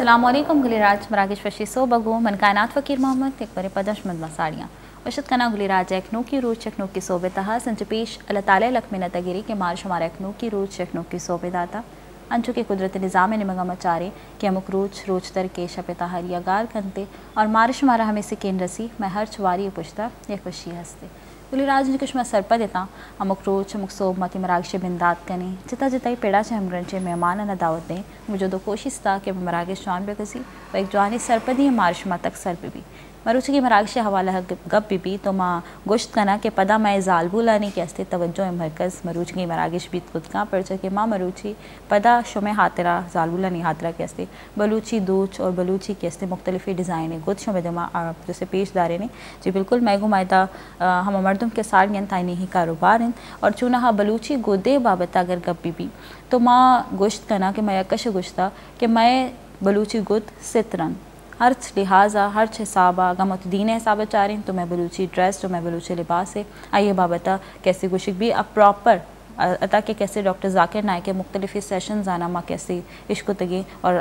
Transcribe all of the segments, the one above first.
अस्सलामुअलैकुम गुलिराज मराकेश फशी सो बगो मन कायनात फ़कीर मोहम्मद एक बरे पदश मद मसाड़ियाँ वशत कना गुलिराज एकनू की रूज चकनू की सोबे तहा संच पेश अल्लाह ताला लखमिन तगिरी के मार शुमार एकनू की रूज चकनू की सोबे दाता अंचु के कुदरत निज़ाम निमगा मचारे कि अमुक रोज तर के शप तहरिया गार कंते और मार शुमारा हमें से केन रसी मैं हर छुवारी पुछता एक वशी हंसते गुलिराज ने कुछ मैं सरपा देता अमुक रोज अमुक सोब मती मरागश बिंदात कनी जिता जिताई पेड़ा से हमरंचे मेहमान न दावत दें मुझे दो कोशिश था कि मैं मरागश जवान पे कसी व एक जवानी सरपा दी मारशमा तक सर पे भी मरुच की मरागश हवाला गप भी तो माँ गोश्त कना के पदा मैं जालबूला नहीं कैसे तवज्जो मरकज़ मरुच की मरागश बीत खुद का परचा के माँ मरुची पदा शुमे हातरा जालबूला नहीं हातरा कैसे बलूची दूच और बलूची कैसे मुख्तलिफ़ डिज़ाइन गुद शुमे दमा जैसे पेश दारे ने जी बिल्कुल मैं घुमायदा हम मर्दम के सार ताइनी ही कारोबार हैं और चूना हाँ बलूची गोदे बाबत अगर गप भी तो माँ गोश्त कना के मैं यकश गोश्ता कि मैं बलूची गुद सितरन हर लिहाजा हर हिसाबा गमत दीन हिसाब चाह रही तो मैं बलूची ड्रेस तो मैं बलूची लिबास है आइए बाबता कैसे गुशिक भी अब प्रॉपर अता के कैसे डॉक्टर जाकिर नायक के मुख्तलिफ़ सेशन जाना माँ कैसे इश्क तगे और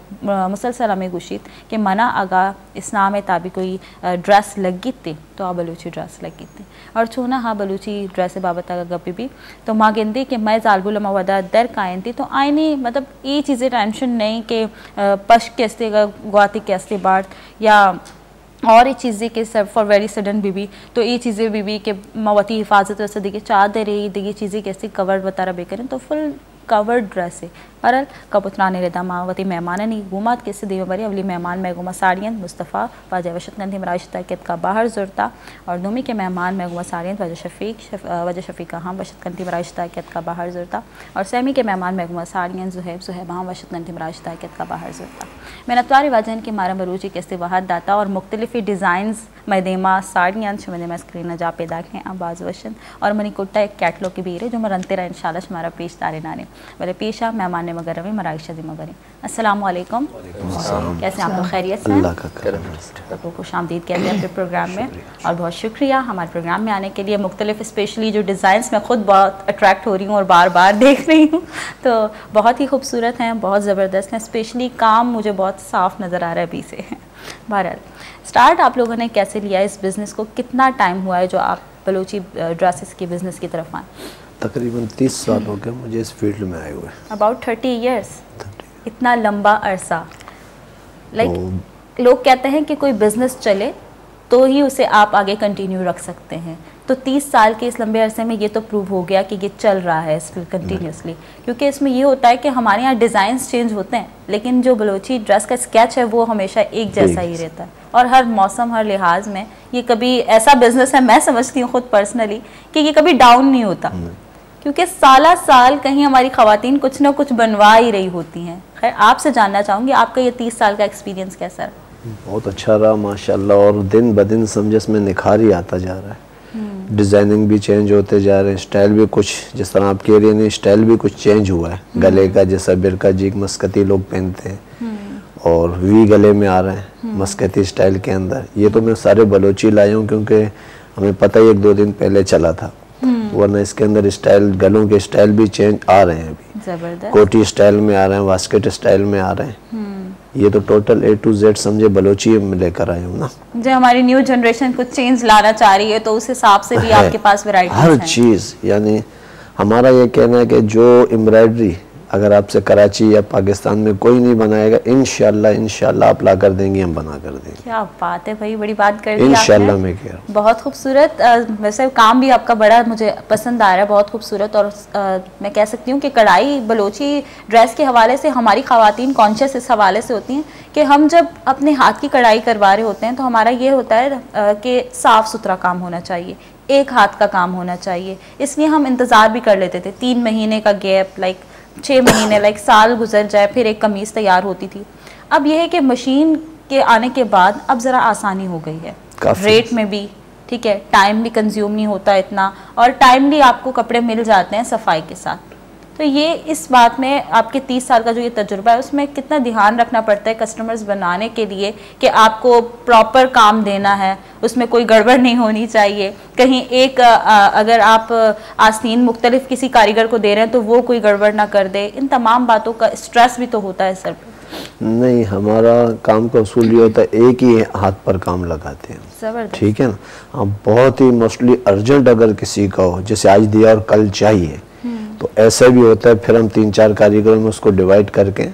मुसलसल हमें गुशित कि मना आगा इस्लाम ताबी कोई ड्रेस लगी थे तो बलूची ड्रेस लगी थी और छूना हाँ बलूची ड्रेस बाबत आगा गपी भी तो माँ गेंदी कि मैं जालबुलमा वदा दर कायन थी तो आईनी मतलब ये चीज़ें टेंशन नहीं कि पश कैसे गुआती कैसे बात या और ये चीज़ें के सब फॉर वेरी सडन बीबी तो ये चीज़ें बीबी के मवती हिफाजत वैसे देखिए चादर रही देखिए चीज़ें कैसे कवर्ड बता रहा बेकरें तो फुल कवर्ड ड्रेस है बहरल कबूतराने रहता मावती मेहमान नहीं गुमात कैसे देव बरी अवली मेहमान मैं गुमा साड़ियन मुस्तफ़ा वाजा वशत गंधी मराशता के का बाहर जुरता और दुमी के मेहमान मैं गुमा साड़ियन वजह शफ़ीका हम वशत गंधी मराशता के का बाहर जुरता और सैमी के मेहमान मैं गुमा साड़ियन जुहैब हम वशत गंधी मराशता के का बाहर जुरता मैं नतवारी वाजन की मारा मरूची कैसे वहाद दाता और मुख्तलिफ़ डिज़ाइंस मैदेमा साड़ियाँ शुमेदेमा स्क्रीन जा पैदा हैं आबाज वशन और मनी कुट्टा एक कैटलॉग की भी है जो मरनते रहा इंशाल्लाह हमारा पेश तारे नाने वाले पेशा मेहमान मगर में मराइशा मगरी अस्सलाम वालेकुम कैसे आप लोग खैरियत से हैं तो खुश आमदीद कहते हैं अपने प्रोग्राम में और बहुत शुक्रिया हमारे प्रोग्राम में आने के लिए मुख्तलिफ स्पेशली जो डिज़ाइंस मैं ख़ुद बहुत अट्रैक्ट हो रही हूँ और बार बार देख रही हूँ तो बहुत ही खूबसूरत हैं बहुत ज़बरदस्त हैं स्पेशली काम मुझे बहुत साफ़ नज़र आ रहा है अभी से बहरहाल स्टार्ट आप लोगों ने कैसे लिया इस बिज़नेस को कितना टाइम हुआ है जो आप बलूची ड्रेसेस की बिज़नेस की तरफ आए तकरीबन 30 साल हो गए मुझे इस फील्ड में आए हुए अबाउट 30 ईयर्स इतना लंबा अरसा लाइक लोग कहते हैं कि कोई बिज़नेस चले तो ही उसे आप आगे कंटिन्यू रख सकते हैं तो 30 साल के इस लंबे अरसे में ये तो प्रूव हो गया कि ये चल रहा है इसमें कंटिन्यूसली क्योंकि इसमें ये होता है कि हमारे यहाँ डिज़ाइंस चेंज होते हैं लेकिन जो बलोची ड्रेस का स्केच है वो हमेशा एक जैसा ही रहता है और हर मौसम हर लिहाज में ये कभी ऐसा बिज़नेस है मैं समझती हूँ खुद पर्सनली कि ये कभी डाउन नहीं होता क्योंकि साला साल कहीं हमारी ख़वातीन कुछ ना कुछ बनवा ही रही होती हैं। खैर आपसे जानना चाहूँगी आपका ये 30 साल का एक्सपीरियंस कैसा रहा? बहुत अच्छा रहा माशाल्लाह और दिन ब दिन समझ इसमें निखार ही आता जा रहा है डिज़ाइनिंग भी चेंज होते जा रहे हैं स्टाइल भी कुछ जिस तरह आप कह रही हैं स्टाइल भी कुछ चेंज हुआ है गले का जैसा बिरका जीक मस्कती लोग पहनते हैं और वी गले में आ रहे हैं मस्कती स्टाइल के अंदर ये तो मैं सारे बलोची लाया हूँ क्योंकि हमें पता ही 1-2 दिन पहले चला था वरना इसके अंदर स्टाइल गलों के स्टाइल भी चेंज आ रहे हैं अभी जबरदस्त कोटी स्टाइल में आ रहे हैं वास्केट स्टाइल में आ रहे हैं ये तो टोटल A to Z समझे बलोची में लेकर आए हूँ ना जो हमारी न्यू जनरेशन कुछ चेंज लाना चाह रही है तो उस हिसाब से भी आपके पास वैरायटी हर चीज़ यानी हमारा ये कहना है कि जो एम्ब्रॉयडरी अगर आपसे कराची या पाकिस्तान में कोई नहीं बनाएगा इंशाल्लाह आप ला कर देंगे हम बना कर देंगे। क्या बात है भाई बड़ी बात कर दी इंशाल्लाह मैं कह रहा हूँ बहुत खूबसूरत वैसे काम भी आपका बड़ा मुझे पसंद आ रहा है बहुत खूबसूरत और मैं कह सकती हूँ कि कढ़ाई बलोची ड्रेस के हवाले से हमारी ख़वातीन कॉन्शियस इस हवाले से होती हैं कि हम जब अपने हाथ की कढ़ाई करवा रहे होते हैं तो हमारा ये होता है कि साफ़ सुथरा काम होना चाहिए एक हाथ का काम होना चाहिए इसलिए हम इंतज़ार भी कर लेते थे 3 महीने का गैप लाइक 6 महीने लाइक साल गुजर जाए फिर एक कमीज़ तैयार होती थी। अब यह है कि मशीन के आने के बाद अब ज़रा आसानी हो गई है रेट में भी ठीक है टाइम भी कंज्यूम नहीं होता इतना और टाइमली आपको कपड़े मिल जाते हैं सफाई के साथ तो ये इस बात में आपके 30 साल का जो ये तजुर्बा है उसमें कितना ध्यान रखना पड़ता है कस्टमर्स बनाने के लिए कि आपको प्रॉपर काम देना है उसमें कोई गड़बड़ नहीं होनी चाहिए कहीं एक अगर आप आस्तीन मुख्तलिफ किसी कारीगर को दे रहे हैं तो वो कोई गड़बड़ ना कर दे इन तमाम बातों का स्ट्रेस भी तो होता है सर नहीं, हमारा काम का उसूल ये होता है एक ही हाथ पर काम लगाते हैं, ठीक है ना। हाँ, बहुत ही मोस्टली अर्जेंट अगर किसी का हो, जैसे आज दिया और कल चाहिए, तो ऐसा भी होता है, फिर हम 3-4 कारीगरों में उसको डिवाइड करके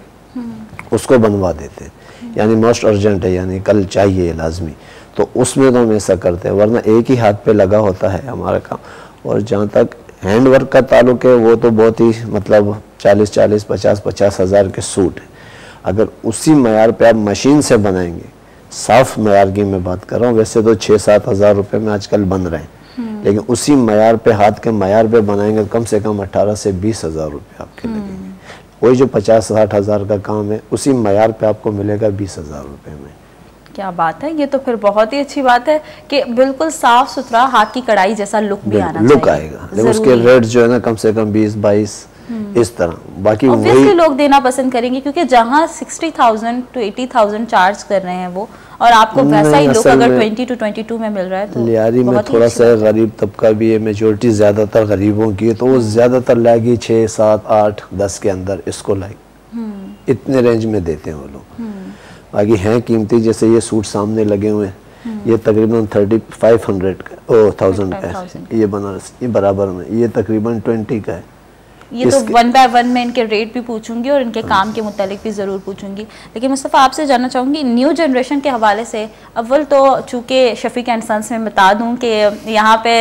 उसको बनवा देते हैं। यानी मोस्ट अर्जेंट है, यानी कल चाहिए लाजमी, तो उसमें तो हम ऐसा करते हैं, वरना एक ही हाथ पे लगा होता है हमारा काम। और जहाँ तक हैंड वर्क का ताल्लुक है, वो तो बहुत ही मतलब 40-40, 50-50 हज़ार के सूट है। अगर उसी मयार पे आप मशीन से बनाएंगे, साफ मयार की मैं बात कर रहा हूँ, वैसे तो 6-7 हज़ार रुपये में आजकल बन रहे हैं, लेकिन उसी मयार पे, हाथ के मयार पे बनाएंगे, कम से कम 18 से 20 हज़ार रुपये आपके लगेंगे। वही जो 50-60 हज़ार का काम है, उसी मयार पे आपको मिलेगा 20 हज़ार रुपये में। क्या बात है, ये तो फिर बहुत ही अच्छी बात है कि बिल्कुल साफ सुथरा हाथ की कढ़ाई जैसा लुक भी आना लुक आएगा, लेकिन उसके रेट जो है ना कम से कम 20-22 इस तरह। बाकी वही लोग देना पसंद करेंगे, क्योंकि जहाँ 60,000 to 80,000 चार्ज कर रहे हैं वो, और आपको वैसा ही लुक अगर 20 to 22 में मिल रहा है तो लियारी में थोड़ा सा गरीब तबका भी है, मेजोरिटी ज्यादातर गरीबों की है, तो वो ज्यादातर लाएगी 6, 7, 8, 10 के अंदर इसको लाएगी, इतने रेंज में देते हैं वो लोग। बाकी हैं कीमती, जैसे ये सूट सामने लगे हुए हैं, ये तकरीबन 3500 का, 1000 का है, ये बनारस, ये बराबर में, ये तकरीबन 20 का है। ये तो 1 by 1 में इनके रेट भी पूछूंगी और इनके काम के मुतालिक भी ज़रूर पूछूंगी। लेकिन मुस्तफ़ा, आपसे जानना चाहूँगी न्यू जनरेशन के हवाले से, अव्वल तो चूँकि शफीक एंड सन्स में बता दूँ कि यहाँ पे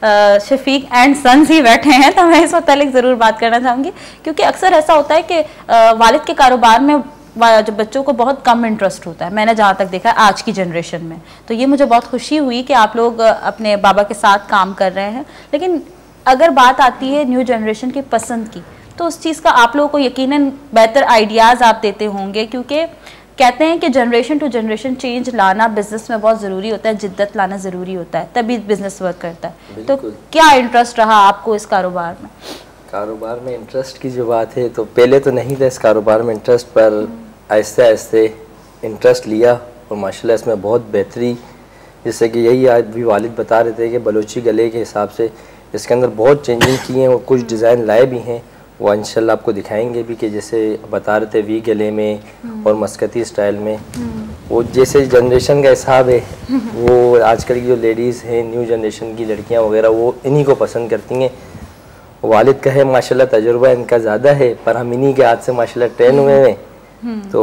शफीक एंड सन्स ही बैठे हैं, तो मैं इस मुतालिक ज़रूर बात करना चाहूँगी, क्योंकि अक्सर ऐसा होता है कि वालिद के कारोबार में जो बच्चों को बहुत कम इंटरेस्ट होता है, मैंने जहाँ तक देखा है आज की जनरेशन में। तो ये मुझे बहुत खुशी हुई कि आप लोग अपने बाबा के साथ काम कर रहे हैं। लेकिन अगर बात आती है न्यू जनरेशन की पसंद की, तो उस चीज़ का आप लोगों को यकीनन बेहतर आइडियाज़ आप देते होंगे, क्योंकि कहते हैं कि जनरेशन टू जनरेशन चेंज लाना बिजनेस में बहुत ज़रूरी होता है, जिद्दत लाना ज़रूरी होता है, तभी बिजनेस वर्क करता है। तो क्या इंटरेस्ट रहा आपको इस कारोबार में? कारोबार में इंटरेस्ट की जो बात है, तो पहले तो नहीं था इस कारोबार में इंटरेस्ट, पर आहिस्ते आहिस्ते इंटरेस्ट लिया और माशाल्लाह इसमें बहुत बेहतरी, जैसे कि यही आज भी वालिद बता रहे थे कि बलोची गले के हिसाब से इसके अंदर बहुत चेंजिंग की हैं और कुछ डिज़ाइन लाए भी हैं, वो इंशाल्लाह आपको दिखाएंगे भी, कि जैसे बता रहे थे वी गले में और मस्कती स्टाइल में, वो जैसे जनरेशन का हिसाब है, वो आजकल की जो लेडीज़ हैं, न्यू जनरेशन की लड़कियाँ वगैरह, वो इन्हीं को पसंद करती हैं। वालिद का है माशाल्लाह तजुर्बा इनका ज़्यादा है, पर हम इन्हीं के हाथ से माशाल्लाह ट्रेन हुए हैं। तो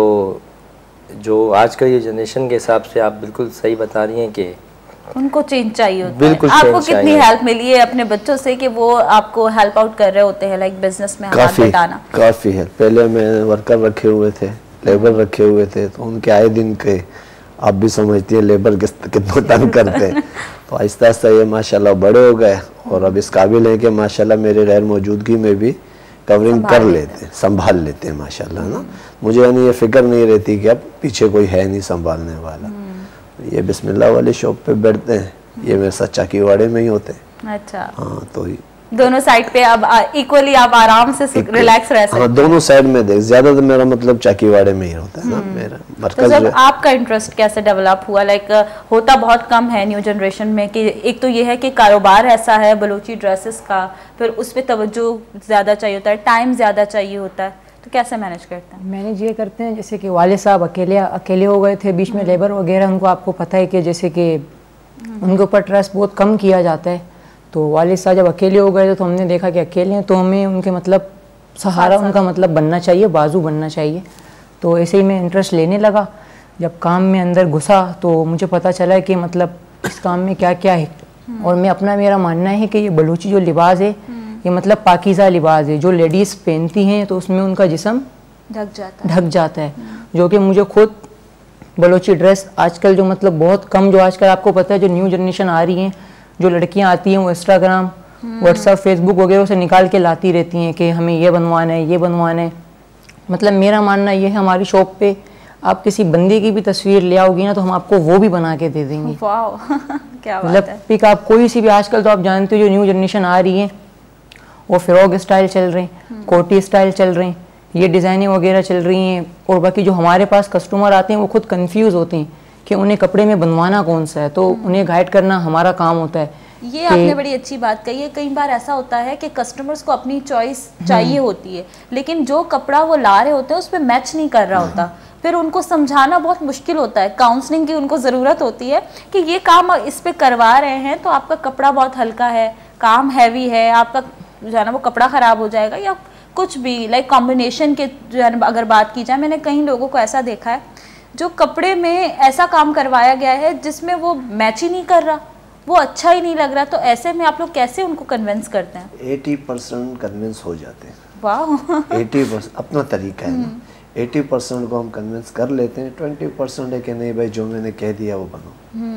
जो आजकल ये जनरेशन के हिसाब से आप बिल्कुल सही बता रही हैं कि उनको चेंज चाहिए होता बिल्कुल है। आपको कितनी हेल्प मिली है अपने बच्चों से कि वो आपको हेल्प आउट कर रहे होते हैं, लाइक बिजनेस में हाथ बटाना? काफ़ी है। पहले मैं वर्कर रखे हुए थे, लेबर रखे हुए थे, तो उनके आए दिन के आप भी समझती हैं लेबर कितना तंग करते हैं। तो आहिस्ता आहिस्ता ये माशाल्लाह बड़े हो गए और अब इस काबिल हैं कि माशाल्लाह मेरे गैर मौजूदगी में भी कवरिंग कर लेते हैं, संभाल लेते हैं माशाल्लाह ना। मुझे यानी ये फिक्र नहीं रहती कि अब पीछे कोई है नहीं संभालने वाला। ये बिस्मिल्लाह वाले शॉप पे बैठते हैं, ये मेरे साथ चाकीवाड़े में ही होते हैं। अच्छा, हाँ, तो दोनों साइड पे अब इक्वली आप आराम से रिलैक्स रह सकते हैं। हाँ, दोनों साइड में देख, ज्यादा तो मेरा मतलब चाकीवाड़े में ही होता है ना मेरा मरकज। तो आपका इंटरेस्ट कैसे डेवलप हुआ? लाइक होता बहुत कम है न्यू जनरेशन में कि एक तो ये है कि कारोबार ऐसा है बलोची ड्रेसेस का, फिर उस पर तवज्जो ज़्यादा चाहिए होता है, टाइम ज़्यादा चाहिए होता है, तो कैसे मैनेज करते हैं? मैनेज ये करते हैं, जैसे कि वाले साहब अकेले हो गए थे, बीच में लेबर वगैरह उनको आपको पता है कि जैसे कि उनके ऊपर ट्रस्ट बहुत कम किया जाता है। तो वालिद साहब जब अकेले हो गए तो हमने देखा कि अकेले हैं तो हमें उनके मतलब सहारा उनका मतलब बनना चाहिए, बाजू बनना चाहिए। तो ऐसे ही मैं इंटरेस्ट लेने लगा। जब काम में अंदर घुसा तो मुझे पता चला कि मतलब इस काम में क्या क्या है, और मेरा मानना है कि ये बलूची जो लिबास है ये मतलब पाकीज़ा लिबास है, जो लेडीज़ पहनती हैं तो उसमें उनका जिस्म ढक जाता है। जो कि मुझे खुद बलोची ड्रेस आजकल जो मतलब बहुत कम, जो आजकल आपको पता है जो न्यू जनरेशन आ रही हैं, जो लड़कियां आती हैं वो इंस्टाग्राम, व्हाट्सएप, फेसबुक वगैरह से निकाल के लाती रहती हैं कि हमें ये बनवाना है, ये बनवाना है। मतलब मेरा मानना ये है, हमारी शॉप पे आप किसी बंदे की भी तस्वीर ले आओगी ना तो हम आपको वो भी बना के दे देंगे। क्या मतलब पिक आप कोई सी भी, आजकल तो आप जानते हो जो न्यू जनरेशन आ रही है वो फ्रॉक स्टाइल चल रहे हैं, कोटी स्टाइल चल रहे हैं, ये डिज़ाइनें वगैरह चल रही हैं। और बाकी जो हमारे पास कस्टमर आते हैं वो खुद कंफ्यूज होते हैं कि उन्हें कपड़े में बनवाना कौन सा है, तो उन्हें गाइड करना हमारा काम होता है। ये आपने बड़ी अच्छी बात कही है। कई बार ऐसा होता है कि कस्टमर्स को अपनी चॉइस चाहिए होती है, लेकिन जो कपड़ा वो ला रहे होते हैं उस पर मैच नहीं कर रहा होता। फिर उनको समझाना बहुत मुश्किल होता है, काउंसलिंग की उनको ज़रूरत होती है कि ये काम इस पे करवा रहे हैं तो आपका कपड़ा बहुत हल्का है, काम हैवी है, आपका जो है ना वो कपड़ा ख़राब हो जाएगा, या कुछ भी लाइक कॉम्बिनेशन के जो है अगर बात की जाए, मैंने कई लोगों को ऐसा देखा है जो कपड़े में ऐसा काम करवाया गया है जिसमें वो मैच ही नहीं कर रहा, वो अच्छा ही नहीं लग रहा, तो ऐसे में आप लोग कैसे उनको कन्विंस करते हैं? 80% कन्विंस हो जाते हैं। वाह 80% अपना तरीका है ना, 80% को हम कन्विंस कर लेते हैं, 20% है कि नहीं भाई जो मैंने कह दिया वो बनो।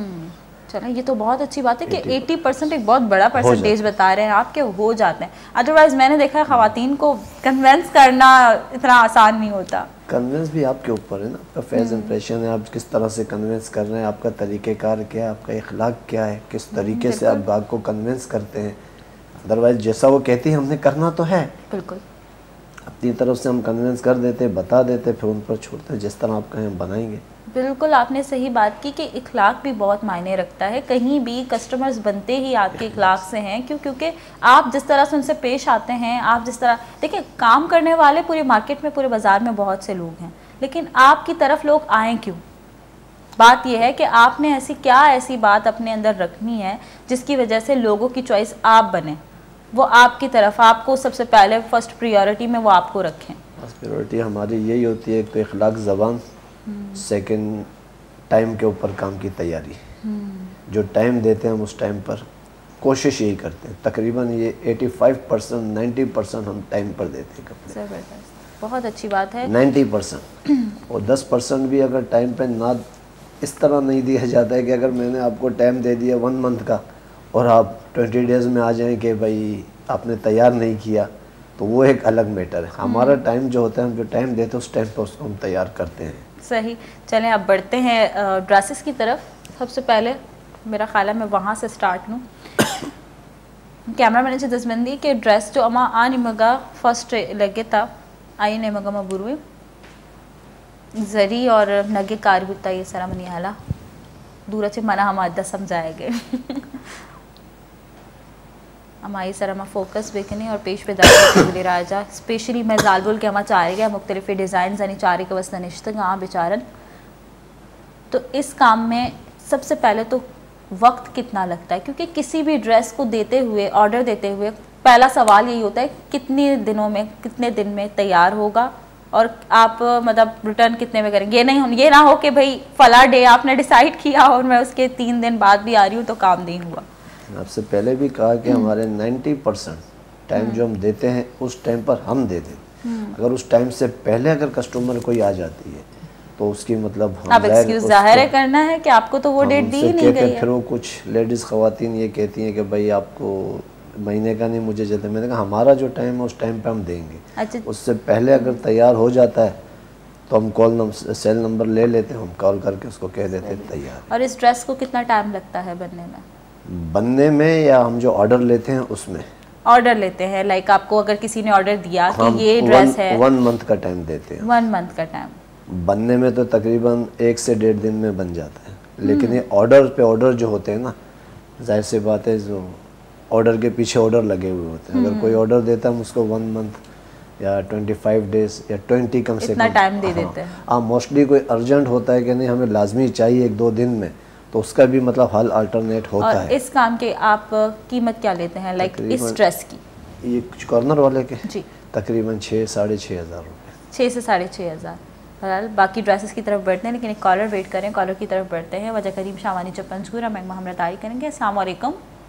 चलो ये तो बहुत अच्छी बात है कि 80% एक बहुत बड़ा परसेंटेज बता रहे हैं आप कि हो जाते हैं। अदरवाइज मैंने देखा है ख़वातीन को कन्विंस करना इतना आसान नहीं होता। कन्विंस भी आपके ऊपर है ना, आपका फेस इंप्रेशन है, आप किस तरह से कन्विंस कर रहे हैं, आपका तरीक़ेकार क्या है, आपका इखलाक क्या है, किस तरीके से आप गाहक को कन्विंस करते हैं। अदरवाइज जैसा वो कहती है हमने करना तो है, बिल्कुल अपनी तरफ से हम कन्विंस कर देते, बता देते, फिर उन पर छोड़ते हैं, जिस तरह आप कहें हम बनाएंगे। बिल्कुल आपने सही बात की कि इखलाक भी बहुत मायने रखता है। कहीं भी कस्टमर्स बनते ही आपके इखलाक से हैं, क्योंकि आप जिस तरह से उनसे पेश आते हैं, आप जिस तरह देखिए काम करने वाले पूरे मार्केट में, पूरे बाज़ार में बहुत से लोग हैं, लेकिन आपकी तरफ लोग आएँ क्यों? बात यह है कि आपने ऐसी बात अपने अंदर रखनी है जिसकी वजह से लोगों की चॉइस आप बने, वो आपकी तरफ, आपको सबसे पहले फर्स्ट प्रायोरिटी में वो आपको रखें। फर्स्ट प्रायोरिटी हमारी यही होती है, एक तो इखलाक ज़बान, सेकंड टाइम के ऊपर काम की तैयारी। जो टाइम देते हैं हम उस टाइम पर कोशिश यही करते हैं, तकरीबन ये 85% 90% हम टाइम पर देते हैं कपड़े। ज़बरदस्त, बहुत अच्छी बात है। 90% और 10% भी अगर टाइम पे ना इस तरह नहीं दिया जाता है कि अगर मैंने आपको टाइम दे दिया 1 मंथ का और आप 20 डेज़ में आ जाएं कि भाई आपने तैयार नहीं किया, तो वो एक अलग मैटर है। हमारा टाइम जो होता है, हम जो टाइम देते हैं उस टाइम पर उसको हम तैयार करते हैं। सही, चलें अब बढ़ते हैं ड्रेसेस की तरफ। सबसे पहले मेरा ख्याल है मैं वहाँ से स्टार्ट लूँ। कैमरा मैन से दसबंदी के ड्रेस जो अमा आ निमगा फर्स्ट लगे था आई निमगा मबुरु जरी और नगे कार गुता ये सारा मनी हाला दूर से मना हम आदा समझाएंगे। हमारी सर हम फोकस बेकने और पेश पे दाखिल राजा स्पेशली मैं जालबुल के हम चाह गया मुख्तलिफ डिज़ाइन यानी चारे के वस्त निश्चित हाँ बेचारन। तो इस काम में सबसे पहले तो वक्त कितना लगता है, क्योंकि किसी भी ड्रेस को देते हुए, ऑर्डर देते हुए पहला सवाल यही होता है कितने दिनों में, कितने दिन में तैयार होगा और आप मतलब रिटर्न कितने में करेंगे। ये ना हो कि भाई फला डे आपने डिसाइड किया और मैं उसके 3 दिन बाद भी आ रही हूँ तो काम नहीं हुआ। आपसे पहले भी कहा कि हमारे 90% टाइम जो हम देते हैं उस टाइम पर हम दे दें। अगर उस टाइम से पहले अगर कस्टमर कोई आ जाती है तो उसकी मतलब अब एक्सक्यूज जाहिर है करना है कि आपको तो वो डेट दी ही नहीं गई है। फिर वो कुछ लेडीज़ ख़वातीन ये कहती हैं कि भाई आपको महीने का नहीं मुझे जल्दी। मैंने कहा हमारा जो टाइम है उस टाइम पे हम देंगे। अच्छा। उससे पहले अगर तैयार हो जाता है तो हम सेल नंबर ले लेते हैं, हम कॉल करके उसको कह देते हैं तैयार। और इस ड्रेस को कितना टाइम लगता है बनने में या हम जो ऑर्डर लेते हैं उसमें? ऑर्डर लेते हैं लाइक आपको अगर किसी ने ऑर्डर दिया कि ये ड्रेस है 1 मंथ का टाइम देते हैं। 1 मंथ का टाइम। बनने में तो तकरीबन 1 से 1.5 दिन में बन जाता है, लेकिन ये ऑर्डर पे ऑर्डर जो होते हैं ना, जाहिर सी बात है जो ऑर्डर के पीछे ऑर्डर लगे हुए होते हैं। अगर कोई ऑर्डर देता है हम उसको 1 मंथ या 25 डेज या 20 कम से कम टाइम दे देते हैं। हाँ, मोस्टली कोई अर्जेंट होता है कि नहीं हमें लाजमी चाहिए 1-2 दिन में, तो उसका भी मतलब हल अल्टरनेट होता है। इस काम के आप कीमत क्या लेते हैं लाइक इस ड्रेस की? ये कॉर्नर वाले के जी तकरीबन 6-6.5 हज़ार रुपये। 6 से 6.5 हज़ार। बहरहाल बाकी ड्रेसेस की तरफ बढ़ते हैं, लेकिन एक कॉलर वेट करें, कॉलर की तरफ बढ़ते हैं। वजह करीम शावानी चपंजगुरा मैं मोहम्मद तारी करेंगे। अस्सलाम वालेकुम।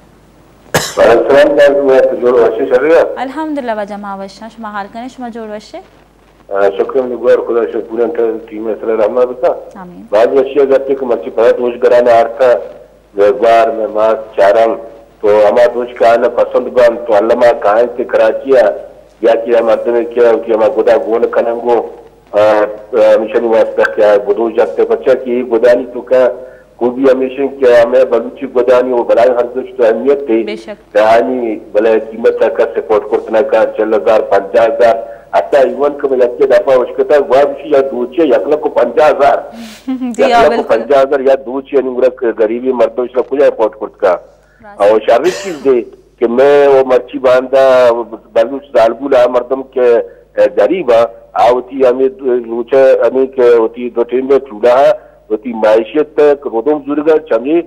अल्हम्दुलिल्लाह वजह मावशा शुमा हाल करें शुमा जोड़ वशे शुक्रिया खुदा पूरा टीम रहमा बता बाद वशिया करते कि मर्ची पर दोष कराने आरता व्यवहार में मास चारम तो हमारा दोष का ना पसंद बन तो अल्लामा कहां से कराचिया या कि हम अदने क्या कि हम गोदा गोन कनंगो मिशन वास्ता क्या बुदो जाते बच्चा की गोदानी तो का को भी हमेशा क्या हमें बलूची गोदानी वो बलाई हर कुछ तो अहमियत थी कहानी भले कीमत का सपोर्ट करना का 40,000-50,000 आता इवन को लगते दफा उसकता वाबशी या दूचे यकला को 50,000 यकला को 50,000 या दूचे निगरक गरीबी मर्दों इसला कुछ सपोर्ट करता और शारीरिक चीज दे कि मैं वो मर्ची बांधा बलूच जालबुला मर्दम के गरीबा होती हमें रूचा हमें होती दो ट्रेन में चूड़ा होती मायशियत रोदम जुर्गा चमे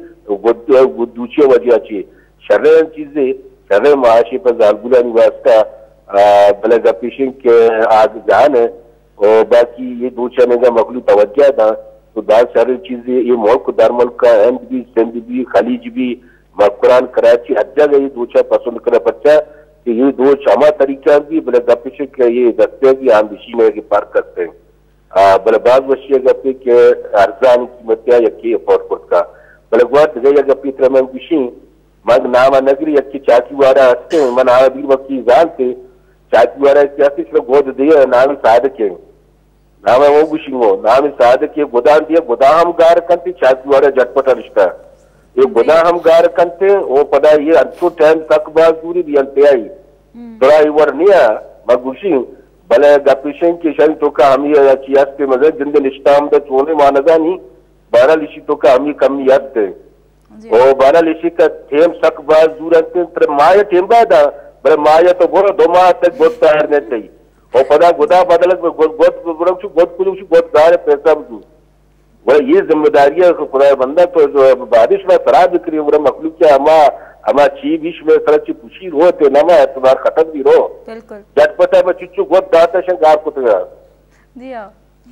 दूसरे वजह ची शर्र चीजें शर्र माशी पर जालगुला निवास का बलग पेशेंट के आज जान है और बाकी ये दो चने का मखलू तवज्जा था तो दाल सारी चीजें ये मुल्क दारमल का एंड भी सिंध भी खलीज भी मकुरान कराची हर जगह ये दो चा पसंद करे बच्चा कि ये दो चामा तरीका भी बलग पेशेंट के ये दस्ते की आम दिशी में के पार करते हैं बलबाज वशिया गपे के अर्जान कीमत या के अफोर्ड का बलगवात गया गपी त्रमन बिशी मग नाम नगरी अच्छी चाकी वारा हस्ते मन आ भी वकी जान थे चाकी वारा क्या सिर्फ गोद दिया नाम साधक है नाम वो बुशिंगो नाम साधक के गोदान दिया गोदाम गार कंती चाकी वारा झटपट रिश्ता ये गोदाम गार कंते वो पदा ये अच्छो टाइम तक बाज दूरी भी अंते आई थोड़ा ये वर्निया मग बुशिंग भले गपिशन के शन तो का हम ये चियास पे मजे जिंदे निष्ठाम दे चोने मानगानी 12 लिशी तो का हम कम याद थे ओ 12 लिशी का थेम सक बाज दूर अंते तर माया थेम बादा बरे माया तो बोलो 2 माह तक गोद तैयार नहीं थी ओ पदा गोदा बदल गोद गोद गार पैसा बुझू वो ये जिम्मेदारियां खुदा बंदा तो जो बारिश में शराब बिक्री वो मखलूक क्या हमा ची बीच में सरची पुशी होते नमा एतबार खटक भी रो बिल्कुल झटपटा में चिच्चू गोद दाता शंग आपको तो जी हां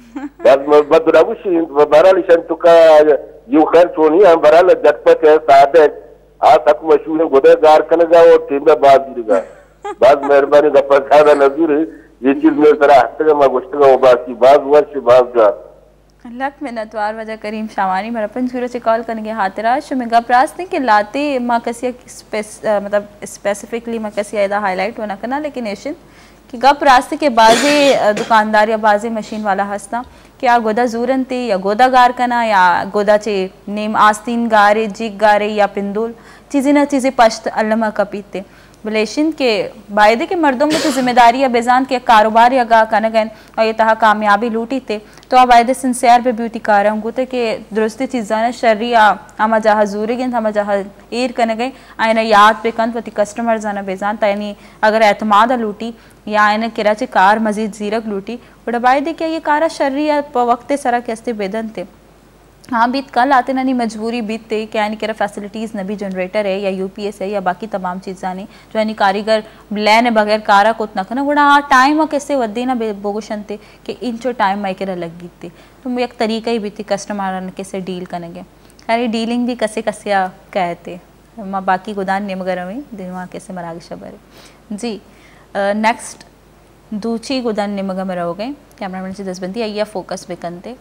बस बदराबुशी बराल शन तो का यू खैर छोनी हम बराल झटपट है सादे आ तक मशहूर गोदे गार कनगा और टीम में बाज दिगा बाज मेहरबानी का प्रसाद नजूर ये चीज में तरह हफ्ते में गोश्त का बाकी बाज वर्ष बाज जा लक मिनतवार वजह करीम शावानी मरपन सूरज से कॉल करने हाथराज में गप रास्ते के लाते माँ कसिया मतलब स्पेसिफिकली माँ कसिया इदा हाईलाइट होना करना लेकिन एशियन कि गप रास्ते के बाजे दुकानदार या बाजे मशीन वाला हंसता कि आ गोदा जूरन थे या गोदा गार कना या गोदा चे नेम आस्तीन गारे जिग गारे या पिंदुल चीज़ें ना चीज़ें पश्त अल्लमा कपीते बलेशिन के वायदे के मर्दों में तो जिम्मेदारी या बेजान के कारोबार या गा कनगन और ये तहा कामयाबी लूटी थे तो आप वायदे सिंसियर पे ब्यूटी कार हूँ गुते के दुरुस्ती चीज़ान शर्रिया आमा जहाँ जूरी गिन हमा जहाँ ईर कनगई आयना याद पे कंत वती कस्टमर जाना बेजान तैनी अगर एतमाद लूटी या आयना किराची कार मजीद जीरक लूटी बड़ा वायदे क्या ये कारा शर्रिया वक्त सरा कैसे बेदन थे हाँ बीत कल आते ना नहीं मजबूरी बीत थे क्या यानी कि फैसिलिटीज़ नबी जनरेटर है या यूपीएस है या बाकी तमाम चीज़ा नहीं जो यानी कारीगर लैन बगैर कारा को उतना करना गुड़ा टाइम कैसे वदे ना बोगुशन थे कि इंचो टाइम माई के लगी थी तो एक तरीका ही भी थी कस्टमर कैसे डील करेंगे यानी डीलिंग भी कसे कसिया कहते माँ बाकी गुदान ने मगर में दिमाग कैसे मराग शबर जी नेक्स्ट दूची गुदान ने मगर में रहोगे कैमरा से 10 बंदी आइया फोकस बेकनते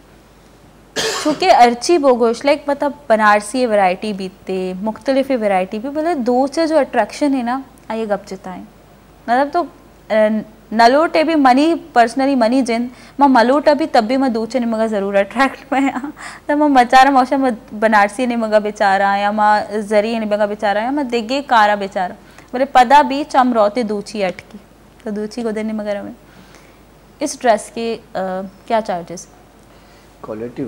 चूँकि अर्ची बोगोश लाइक मतलब बनारसी वैरायटी बीतते मुख्तलिफ वैरायटी भी बोले दो से जो अट्रैक्शन है ना आइए गप चिताएँ मतलब तो नलोट भी मनी पर्सनली मनी जिन मैं मलोट अभी तब भी मैं दूचे नहीं मगर ज़रूर अट्रैक्ट में तो मैं बेचारा मौसम बनारसी नहीं मगा बेचारा या मैं जरिए नहीं मगा बेचारा या मैं देगे कारा बेचारा बोले पदा भी चम रोते दूची अटकी तो दूची को देने मगर में इस ड्रेस के क्या चार्जेस क्वालिटी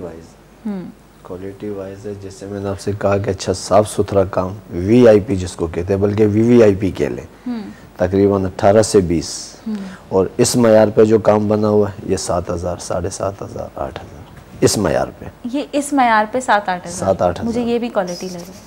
वाइज है जैसे मैंने आपसे कहा कि अच्छा साफ सुथरा काम वीआईपी जिसको कहते हैं बल्कि वीवीआईपी कह लें तकरीबन 18 से 20 और इस मयार पे जो काम बना हुआ है ये 7,000 7,500 8,000 इस मयार पे ये इस मयार पे 7-8 मुझे ये भी क्वालिटी लगी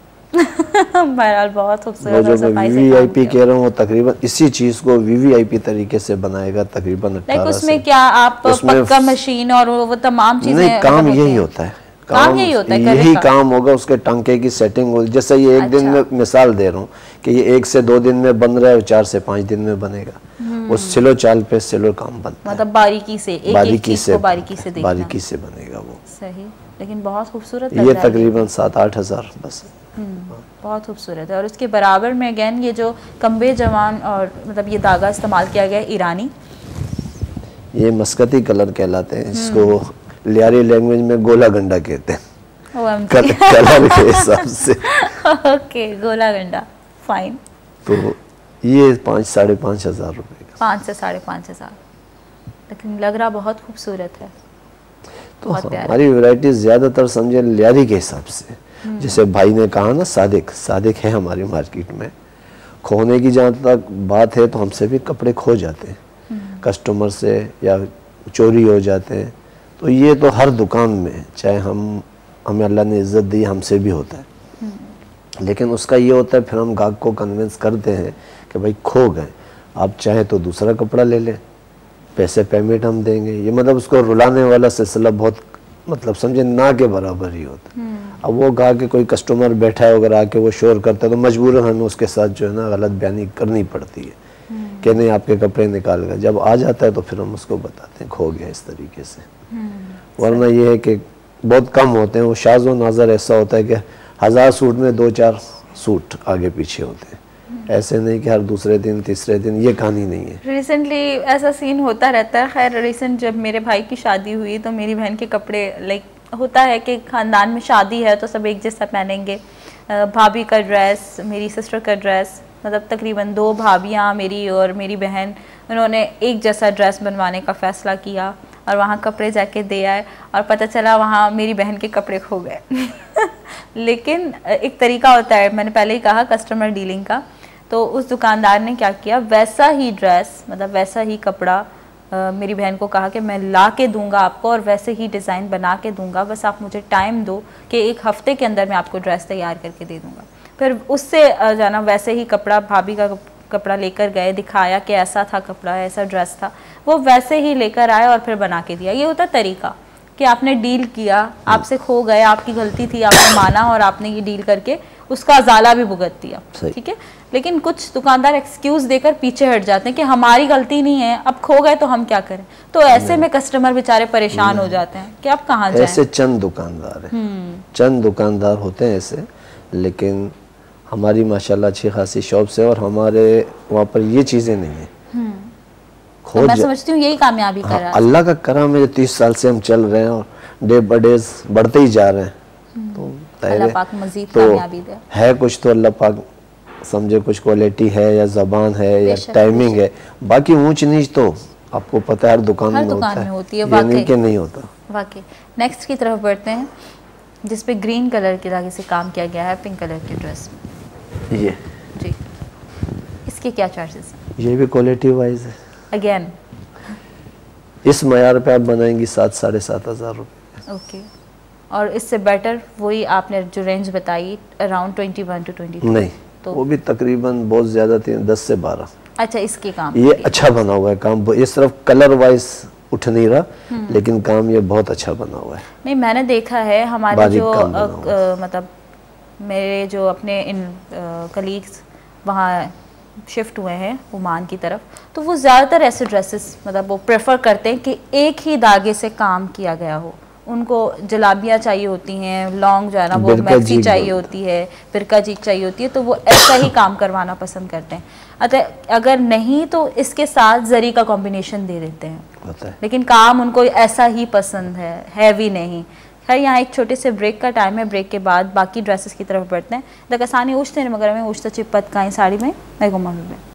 बहरहाल बहुत खूबसूरत वो जो मैं वीवीआईपी कह रहा हूँ तकरीबन इसी चीज को वीवीआईपी तरीके से बनाएगा तकरीबन 18 उसमें क्या आप पक्का मशीन और वो तमाम चीजें नहीं काम यही होता है काम यही होता है यही काम होगा उसके टांके की सेटिंग होगी जैसे ये एक दिन में मिसाल दे रहा हूँ कि ये 1 से 2 दिन में बन रहा है 4 से 5 दिन में बनेगा वो सिलो चाल पे सिलो काम बनता है मतलब बारीकी से बारीकी से बनेगा वो सही लेकिन बहुत खूबसूरत ये तकरीबन 7-8 हज़ार बस बहुत खूबसूरत है और उसके बराबर में अगेन ये जो कम्बे जवान और मतलब ये धागा इस्तेमाल किया गया है ईरानी ये मस्कती कलर कहलाते हैं जिसको लियारी लैंग्वेज में गोला गंडा कहते हैं कलर के हिसाब से ओके गोला गंडा फाइन तो ये 5-5.5 हज़ार रुपए का 5 से 5.5 हज़ार लेकिन लग रहा बहुत खूबसूरत है तो हमारी वैरायटी ज्यादातर समझे लियारी के हिसाब से जैसे भाई ने कहा ना सादिक है हमारी मार्केट में खोने की जहाँ तक बात है तो हमसे भी कपड़े खो जाते हैं कस्टमर से या चोरी हो जाते हैं। तो ये तो हर दुकान में, चाहे हमें अल्लाह ने इज़्ज़त दी, हमसे भी होता है, लेकिन उसका ये होता है फिर हम ग्राहक को कन्विंस करते हैं कि भाई खो गए, आप चाहें तो दूसरा कपड़ा ले लें, पैसे पेमेंट हम देंगे। ये मतलब उसको रुलाने वाला सिलसिला बहुत मतलब समझे ना के बराबर ही होता है। अब वो गा के कोई कस्टमर बैठा है अगर आके वो शोर करता है तो मजबूरन हमें उसके साथ जो है ना गलत बयानी करनी पड़ती है कि नहीं आपके कपड़े निकाल गए। जब आ जाता है तो फिर हम उसको बताते हैं खो गया इस तरीके से। वरना ये है कि बहुत कम होते हैं, वो शाज़ व नाज़र ऐसा होता है कि 1000 सूट में 2-4 सूट आगे पीछे होते हैं, ऐसे नहीं कि हर दूसरे दिन तीसरे दिन, ये कहानी नहीं है। रिसेंटली ऐसा सीन होता रहता है। खैर रिसेंट जब मेरे भाई की शादी हुई तो मेरी बहन के कपड़े लाइक होता है कि ख़ानदान में शादी है तो सब एक जैसा पहनेंगे। भाभी का ड्रेस, मेरी सिस्टर का ड्रेस, मतलब तकरीबन 2 भाभियाँ मेरी और मेरी बहन, उन्होंने एक जैसा ड्रेस बनवाने का फ़ैसला किया और वहाँ कपड़े जाके दे आए और पता चला वहाँ मेरी बहन के कपड़े खो गए। लेकिन एक तरीका होता है, मैंने पहले ही कहा, कस्टमर डीलिंग का। तो उस दुकानदार ने क्या किया, वैसा ही ड्रेस मतलब वैसा ही कपड़ा मेरी बहन को कहा कि मैं ला के दूंगा आपको और वैसे ही डिज़ाइन बना के दूंगा, बस आप मुझे टाइम दो कि 1 हफ्ते के अंदर मैं आपको ड्रेस तैयार करके दे दूंगा। फिर उससे जाना वैसे ही कपड़ा, भाभी का कपड़ा लेकर गए, दिखाया कि ऐसा था कपड़ा, ऐसा ड्रेस था, वो वैसे ही लेकर आए और फिर बना के दिया। ये होता तरीका कि आपने डील किया, आपसे खो गए, आपकी गलती थी, आपने माना और आपने ये डील करके उसका अजाला भी भुगत दिया, ठीक है। लेकिन कुछ दुकानदार एक्सक्यूज़ देकर पीछे हट जाते हैं कि हमारी गलती नहीं है, अब खो गए तो हम क्या करें। तो ऐसे में कस्टमर बेचारे परेशान हो जाते हैं कि अब कहाँ जाएं। ऐसे चंद दुकानदार हैं, चंद दुकानदार होते हैं ऐसे, लेकिन हमारी माशाल्लाह अच्छी खासी शॉप्स है और हमारे वहाँ पर ये चीज़ें नहीं है। तो मैं समझती हूँ यही कामयाबी कर रहा है। अल्लाह का करम है, 30 साल से हम चल रहे हैं और डे बाय डे बढ़ते ही जा रहे हैं। तो अल्लाह पाक मज़ीद कामयाबी दे। है कुछ तो अल्लाह पाक समझे, कुछ क्वालिटी है या ज़बान है या टाइमिंग है, बाकी ऊंच नीच तो आपको पता है हर दुकान में होती है, वाकई के नहीं होता। वाकई। नेक्स्ट की तरफ बढ़ते हैं जिस पे ग्रीन कलर के धागे से काम किया गया है, पिंक कलर की ड्रेस में। ये जी, इसके क्या चार्जेस हैं? ये भी क्वालिटी वाइज है। अगेन इस मयार पे आप बनाएंगी 7-7.5 हज़ार रुपये। ओके। और इससे बेटर वही आपने जो रेंज बताई अराउंड 21 to 22? नहीं, तो वो भी तकरीबन बहुत ज़्यादा थी, 10 से 12। अच्छा, इसके काम ये अच्छा बना हुआ है काम, ये सिर्फ कलर वाइज उठ नहीं रहा, लेकिन काम ये बहुत अच्छा बना हुआ है। नहीं, मैंने देखा है हमारे जो मतलब मेरे जो अपने इन कलीग्स वहाँ शिफ्ट हुए हैं ओमान की तरफ, तो वो ज़्यादातर ऐसे ड्रेसेस मतलब वो प्रेफर करते हैं कि एक ही धागे से काम किया गया हो। उनको जलाबियाँ चाहिए होती हैं, लॉन्ग जो है ना वो मैक्सी चाहिए होती है, बिरका चीक चाहिए होती है, तो वो ऐसा ही काम करवाना पसंद करते हैं। अतः अगर नहीं तो इसके साथ जरी का कॉम्बिनेशन दे देते हैं, लेकिन काम उनको ऐसा ही पसंद है, हैवी नहीं। खैर यहाँ एक छोटे से ब्रेक का टाइम है, ब्रेक के बाद बाकी ड्रेसेस की तरफ बढ़ते हैं। दकसानी उछते मगर में उछता चिपत का साड़ी में मैं घुमा